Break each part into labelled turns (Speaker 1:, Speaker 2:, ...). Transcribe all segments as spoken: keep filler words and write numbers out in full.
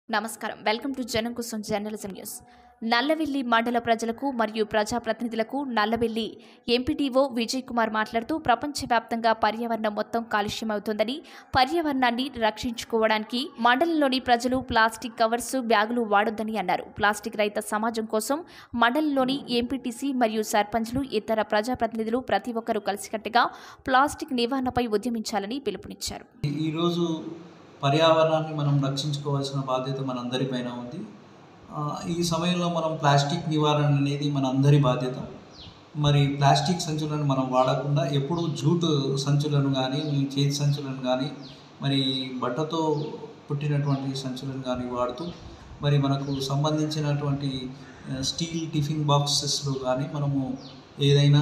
Speaker 1: నమస్కారం. Welcome to జనం కోసం జర్నలిజం న్యూస్. నల్లవెల్లి మండల ప్రజలకు మరియు ప్రజాప్రతినిధులకు నల్లవెల్లి ఎంపీడీఓ విజయ్ కుమార్ మాట్లాడుతూ ప్రపంచవ్యాప్తంగా పర్యావరణం మొత్తం కాలుష్యమవుతోందని, పర్యావరణాన్ని రక్షించుకోవడానికి మండలంలోని ప్రజలు ప్లాస్టిక్ కవర్స్, బ్యాగులు వాడొద్దని అన్నారు. ప్లాస్టిక్ రహిత సమాజం కోసం మండలంలోని ఎంపీటీసీ మరియు సర్పంచ్లు, ఇతర ప్రజాప్రతినిధులు ప్రతి ఒక్కరూ కలిసికట్టుగా ప్లాస్టిక్ నివారణపై ఉద్యమించాలని పిలుపునిచ్చారు.
Speaker 2: ఈరోజు పర్యావరణాన్ని మనం రక్షించుకోవాల్సిన బాధ్యత మనందరిపైన ఉంది. ఈ సమయంలో మనం ప్లాస్టిక్ నివారణ అనేది మన అందరి బాధ్యత. మరి ప్లాస్టిక్ సంచులను మనం వాడకుండా ఎప్పుడూ జూట్ సంచులను కానీ, చేతి సంచులను కానీ, మరి బట్టతో పుట్టినటువంటి సంచులను కానీ వాడుతూ, మరి మనకు సంబంధించినటువంటి స్టీల్ టిఫిన్ బాక్సెస్లో కానీ మనము ఏదైనా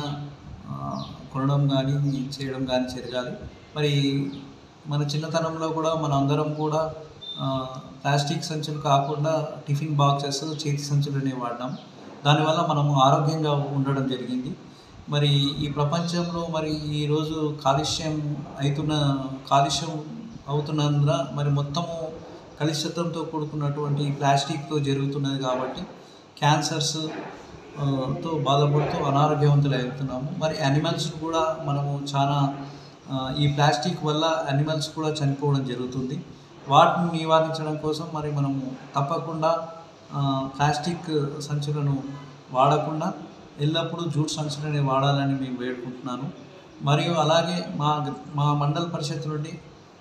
Speaker 2: కొనడం కానీ చేయడం కానీ జరగాలి. మరి మన చిన్నతనంలో కూడా మన అందరం కూడా ప్లాస్టిక్ సంచులు కాకుండా టిఫిన్ బాక్సెస్, చేతి సంచులనే వాడినాం. దానివల్ల మనము ఆరోగ్యంగా ఉండడం జరిగింది. మరి ఈ ప్రపంచంలో మరి ఈరోజు కాలుష్యం అవుతున్న కాలుష్యం అవుతున్నందున మరి మొత్తము కలుషితంతో కూడుకున్నటువంటి ప్లాస్టిక్తో జరుగుతున్నది కాబట్టి క్యాన్సర్స్ తో బాధపడుతూ అనారోగ్యవంతులు అవుతున్నాము. మరి యానిమల్స్ కూడా మనము చాలా ఈ ప్లాస్టిక్ వల్ల యానిమల్స్ కూడా చనిపోవడం జరుగుతుంది. వాటిని నివారించడం కోసం మరి మనము తప్పకుండా ప్లాస్టిక్ సంచులను వాడకుండా ఎల్లప్పుడూ జూట్ సంచులనే వాడాలని మేము వేడుకుంటున్నాను. మరియు అలాగే మా మా మండల పరిషత్ నుండి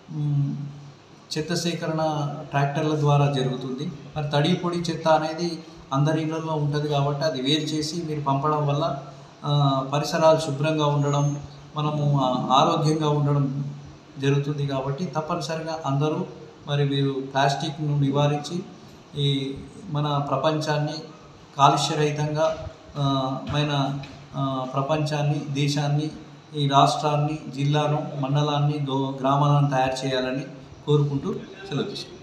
Speaker 2: చెత్త సేకరణ ట్రాక్టర్ల ద్వారా జరుగుతుంది. మరి తడి పొడి చెత్త అనేది అందరి ఇళ్లలో ఉంటుంది కాబట్టి అది వేరు చేసి మీరు పంపడం వల్ల పరిసరాలు శుభ్రంగా ఉండడం, మనము ఆరోగ్యంగా ఉండడం జరుగుతుంది. కాబట్టి తప్పనిసరిగా అందరూ మరి మీరు ప్లాస్టిక్ను నివారించి ఈ మన ప్రపంచాన్ని కాలుష్యరహితంగా మైన ప్రపంచాన్ని, దేశాన్ని, ఈ రాష్ట్రాన్ని, జిల్లాను, మండలాన్ని, గ్రామాలను తయారు చేయాలని కోరుకుంటూ సెలవు తీసుకుంటాం.